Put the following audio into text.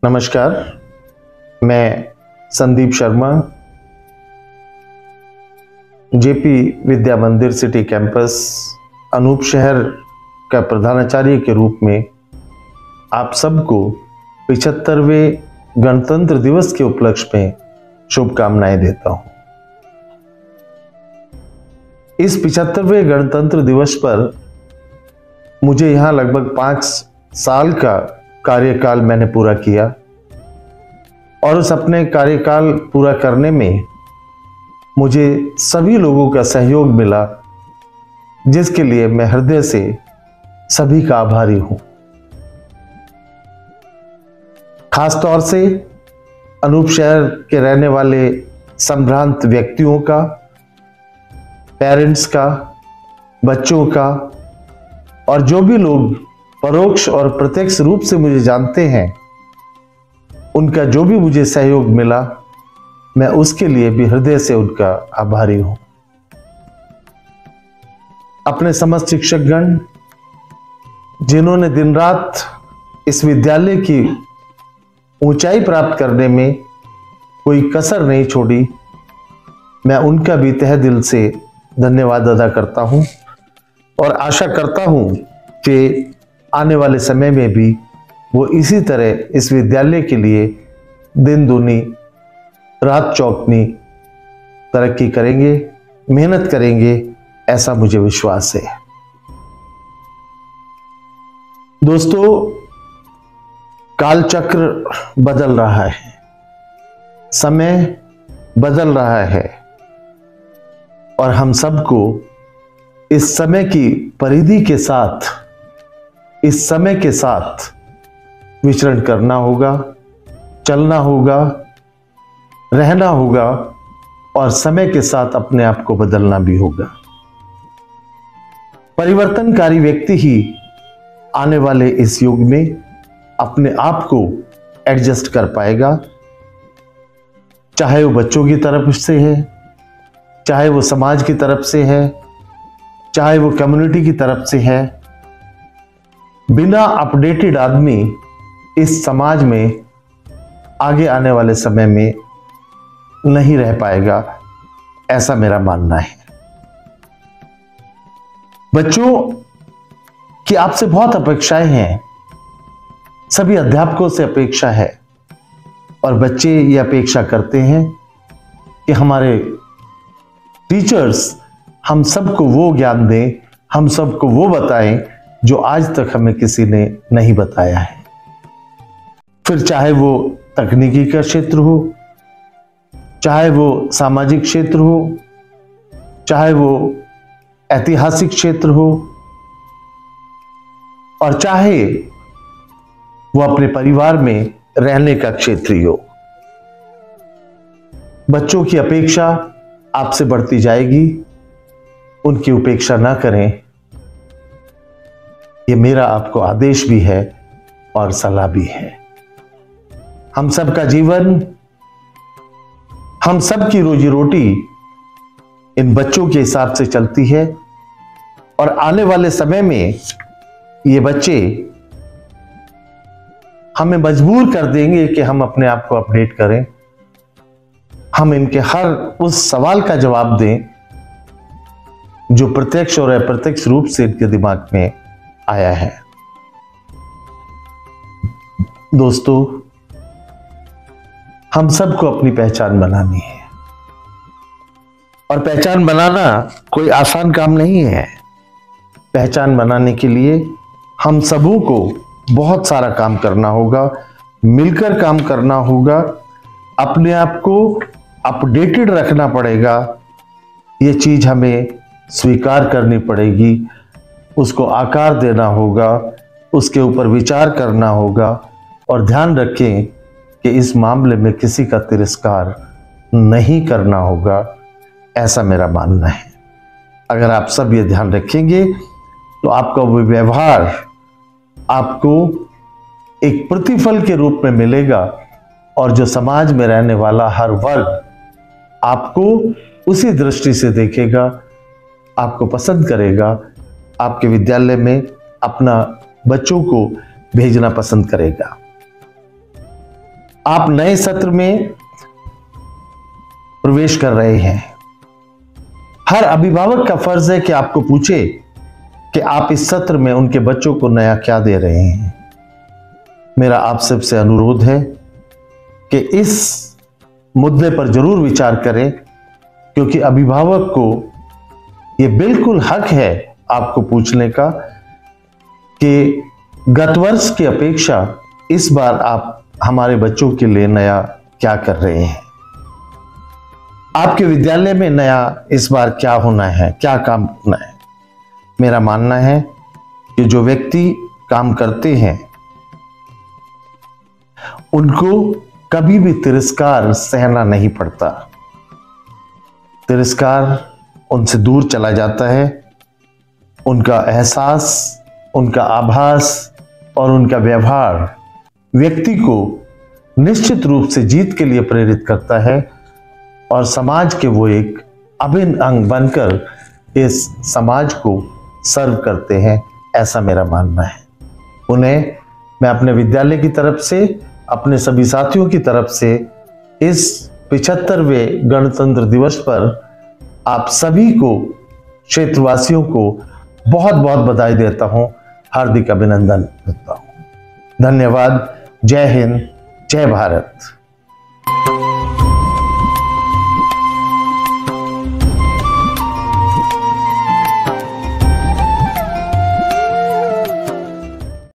नमस्कार, मैं संदीप शर्मा जेपी विद्या मंदिर सिटी कैंपस अनूप शहर का प्रधानाचार्य के रूप में आप सबको 75वें गणतंत्र दिवस के उपलक्ष्य में शुभकामनाएं देता हूं। इस 75वें गणतंत्र दिवस पर मुझे यहां लगभग 5 साल का कार्यकाल मैंने पूरा किया और उस अपने कार्यकाल पूरा करने में मुझे सभी लोगों का सहयोग मिला, जिसके लिए मैं हृदय से सभी का आभारी हूं। खास तौर से अनूप शहर के रहने वाले संभ्रांत व्यक्तियों का, पेरेंट्स का, बच्चों का और जो भी लोग परोक्ष और प्रत्यक्ष रूप से मुझे जानते हैं, उनका जो भी मुझे सहयोग मिला, मैं उसके लिए भी हृदय से उनका आभारी हूं। अपने समस्त शिक्षकगण जिन्होंने दिन रात इस विद्यालय की ऊंचाई प्राप्त करने में कोई कसर नहीं छोड़ी, मैं उनका भी तहे दिल से धन्यवाद अदा करता हूं और आशा करता हूं कि आने वाले समय में भी वो इसी तरह इस विद्यालय के लिए दिन दूनी रात चौगनी तरक्की करेंगे, मेहनत करेंगे, ऐसा मुझे विश्वास है। दोस्तों, कालचक्र बदल रहा है, समय बदल रहा है और हम सबको इस समय की परिधि के साथ, इस समय के साथ विचरण करना होगा, चलना होगा, रहना होगा और समय के साथ अपने आप को बदलना भी होगा। परिवर्तनकारी व्यक्ति ही आने वाले इस युग में अपने आप को एडजस्ट कर पाएगा, चाहे वो बच्चों की तरफ से है, चाहे वो समाज की तरफ से है, चाहे वो कम्युनिटी की तरफ से है। बिना अपडेटेड आदमी इस समाज में आगे आने वाले समय में नहीं रह पाएगा, ऐसा मेरा मानना है। बच्चों की आपसे बहुत अपेक्षाएं हैं, सभी अध्यापकों से अपेक्षा है और बच्चे ये अपेक्षा करते हैं कि हमारे टीचर्स हम सबको वो ज्ञान दें, हम सबको वो बताएं जो आज तक हमें किसी ने नहीं बताया है। फिर चाहे वो तकनीकी का क्षेत्र हो, चाहे वो सामाजिक क्षेत्र हो, चाहे वो ऐतिहासिक क्षेत्र हो और चाहे वो अपने परिवार में रहने का क्षेत्र ही हो। बच्चों की अपेक्षा आपसे बढ़ती जाएगी, उनकी उपेक्षा ना करें, ये मेरा आपको आदेश भी है और सलाह भी है। हम सबका जीवन, हम सब की रोजी रोटी इन बच्चों के हिसाब से चलती है और आने वाले समय में ये बच्चे हमें मजबूर कर देंगे कि हम अपने आप को अपडेट करें, हम इनके हर उस सवाल का जवाब दें जो प्रत्यक्ष और अप्रत्यक्ष रूप से इनके दिमाग में आया है। दोस्तों, हम सबको अपनी पहचान बनानी है और पहचान बनाना कोई आसान काम नहीं है। पहचान बनाने के लिए हम सबों को बहुत सारा काम करना होगा, मिलकर काम करना होगा, अपने आप को अपडेटेड रखना पड़ेगा। ये चीज हमें स्वीकार करनी पड़ेगी, उसको आकार देना होगा, उसके ऊपर विचार करना होगा और ध्यान रखें कि इस मामले में किसी का तिरस्कार नहीं करना होगा, ऐसा मेरा मानना है। अगर आप सब ये ध्यान रखेंगे तो आपका वो व्यवहार आपको एक प्रतिफल के रूप में मिलेगा और जो समाज में रहने वाला हर वर्ग आपको उसी दृष्टि से देखेगा, आपको पसंद करेगा, आपके विद्यालय में अपना बच्चों को भेजना पसंद करेगा। आप नए सत्र में प्रवेश कर रहे हैं। हर अभिभावक का फर्ज है कि आपको पूछे कि आप इस सत्र में उनके बच्चों को नया क्या दे रहे हैं। मेरा आप सबसे अनुरोध है कि इस मुद्दे पर जरूर विचार करें, क्योंकि अभिभावक को यह बिल्कुल हक है आपको पूछने का कि गत वर्ष की अपेक्षा इस बार आप हमारे बच्चों के लिए नया क्या कर रहे हैं। आपके विद्यालय में नया इस बार क्या होना है, क्या काम होना है। मेरा मानना है कि जो व्यक्ति काम करते हैं उनको कभी भी तिरस्कार सहना नहीं पड़ता। तिरस्कार उनसे दूर चला जाता है। उनका एहसास, उनका आभास और उनका व्यवहार व्यक्ति को निश्चित रूप से जीत के लिए प्रेरित करता है और समाज के वो एक अभिन्न अंग बनकर इस समाज को सर्व करते हैं, ऐसा मेरा मानना है। उन्हें मैं अपने विद्यालय की तरफ से, अपने सभी साथियों की तरफ से इस 75वें गणतंत्र दिवस पर आप सभी को, क्षेत्रवासियों को बहुत बहुत बधाई देता हूं, हार्दिक अभिनंदन देता हूं। धन्यवाद। जय हिंद, जय भारत।